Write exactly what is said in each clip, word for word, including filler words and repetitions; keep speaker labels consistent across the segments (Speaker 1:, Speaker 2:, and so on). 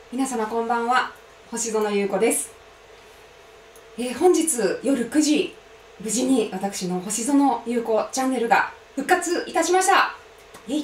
Speaker 1: 皆様こんばんは、星園優子です。えー、本日夜くじ、無事に私の星園優子チャンネルが復活いたしました。イエイ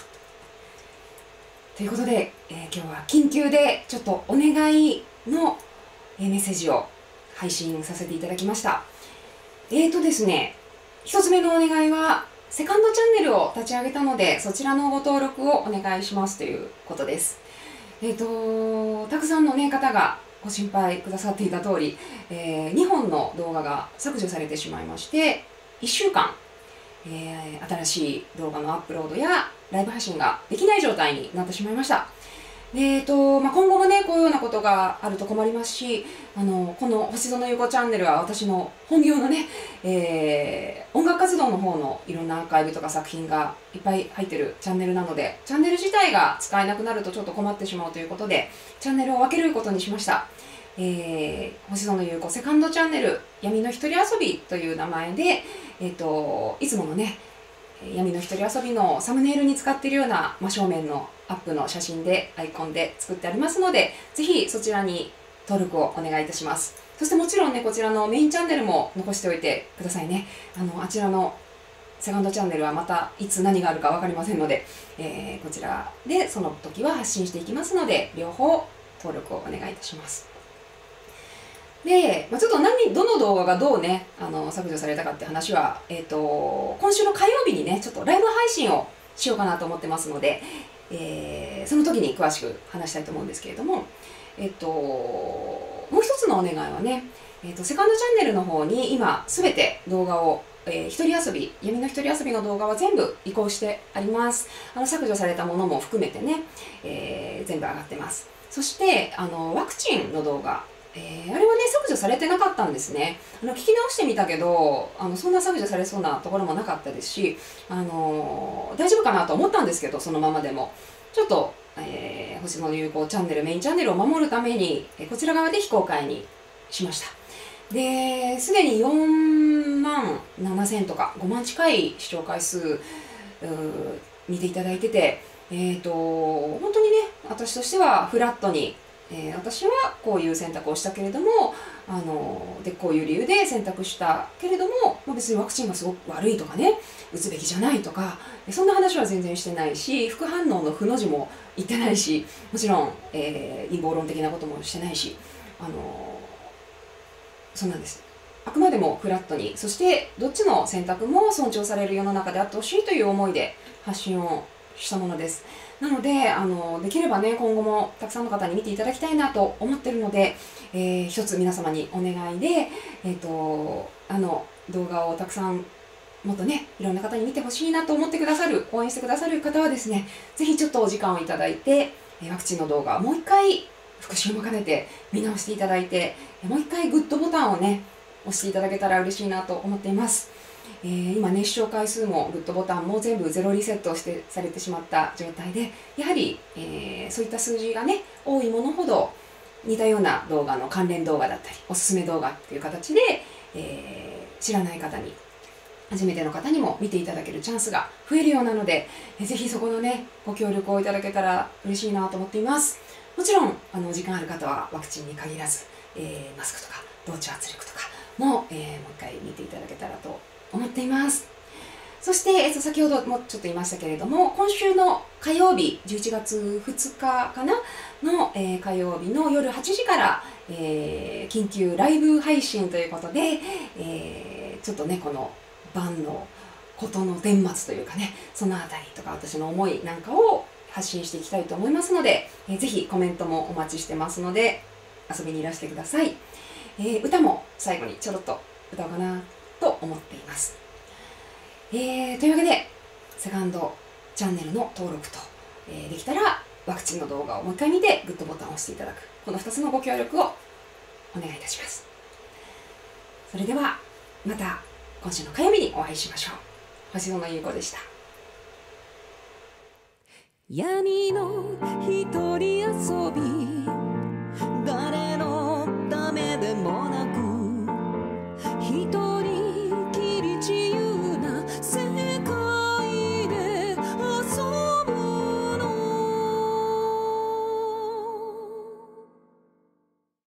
Speaker 1: ということで、えー、今日は緊急でちょっとお願いのメッセージを配信させていただきました。えーとですね、一つ目のお願いは、セカンドチャンネルを立ち上げたので、そちらのご登録をお願いしますということです。えーと、たくさんの、ね、方がご心配くださっていた通り、えー、にほんの動画が削除されてしまいまして、いっしゅうかん、えー、新しい動画のアップロードやライブ配信ができない状態になってしまいました。えーとまあ、今後もね、こういうようなことがあると困りますし、あのこの星園優子チャンネルは私の本業のね、えー、音楽活動の方のいろんなアーカイブとか作品がいっぱい入ってるチャンネルなので、チャンネル自体が使えなくなるとちょっと困ってしまうということで、チャンネルを分けることにしました。えー、星園優子セカンドチャンネル、闇の一人遊びという名前で、えーと、いつものね、闇の一人遊びのサムネイルに使っているような真正面のアップの写真でアイコンで作ってありますので、ぜひそちらに登録をお願いいたします。そしてもちろんね、こちらのメインチャンネルも残しておいてくださいね。あのあちらのセカンドチャンネルはまたいつ何があるか分かりませんので、えー、こちらでその時は発信していきますので、両方登録をお願いいたします。で、まあ、ちょっと何どの動画がどうね、あの削除されたかって話は、えーと、今週の火曜日にね、ちょっとライブ配信をしようかなと思ってますので、えー、その時に詳しく話したいと思うんですけれども、えっ、ー、と、もう一つのお願いはね、えーと、セカンドチャンネルの方に今すべて動画を、えー、一人遊び、闇の一人遊びの動画は全部移行してあります。あの削除されたものも含めてね、えー、全部上がってます。そしてあのワクチンの動画、えー、あれはね、削除されてなかったんですね。あの聞き直してみたけど、あのそんな削除されそうなところもなかったですし、あのー、大丈夫かなと思ったんですけど、そのままでも。ちょっと、えー、星野優子チャンネル、メインチャンネルを守るために、えー、こちら側で非公開にしました。で、すでによんまんななせんとかごまん近い視聴回数見ていただいてて、えーと、本当にね、私としてはフラットに、えー、私はこういう選択をしたけれども、あのでこういう理由で選択したけれども、まあ、別にワクチンがすごく悪いとかね、打つべきじゃないとか、そんな話は全然してないし、副反応の負の字も言ってないし、もちろん、えー、陰謀論的なこともしてないし、あのそうなんです。あくまでもフラットに、そしてどっちの選択も尊重される世の中であってほしいという思いで発信をしたものです。なので、あのできればね、今後もたくさんの方に見ていただきたいなと思ってるので、えー、一つ皆様にお願いで、えーと、あの動画をたくさんもっとね、いろんな方に見てほしいなと思ってくださる、応援してくださる方はですね、ぜひちょっとお時間をいただいて、ワクチンの動画をもう一回復習も兼ねて見直していただいて、もう一回グッドボタンをね、押していただけたら嬉しいなと思っています。えー、今ね、視聴回数もグッドボタンも全部ゼロリセットしてされてしまった状態で、やはり、えー、そういった数字がね、多いものほど似たような動画の関連動画だったり、おすすめ動画っていう形で、えー、知らない方に、初めての方にも見ていただけるチャンスが増えるようなので、えー、ぜひそこのね、ご協力をいただけたら嬉しいなと思っています。もちろん、あの時間ある方はワクチンに限らず、えー、マスクとか同調圧力とかも、えー、もう一回見ていただけたらと思っています。そして、えっと、先ほどもちょっと言いましたけれども、今週の火曜日、じゅういちがつふつかかなの、えー、火曜日の夜はちじから、えー、緊急ライブ配信ということで、えー、ちょっとね、この晩のことの顛末というかね、そのあたりとか私の思いなんかを発信していきたいと思いますので、えー、ぜひコメントもお待ちしてますので、遊びにいらしてください。えー、歌も最後にちょろっと歌おうかなと思っています。えー、というわけで、セカンドチャンネルの登録と、えー、できたらワクチンの動画をもう一回見てグッドボタンを押していただく、このふたつのご協力をお願いいたします。それではまた今週の火曜日にお会いしましょう。星園優子でした。
Speaker 2: 闇の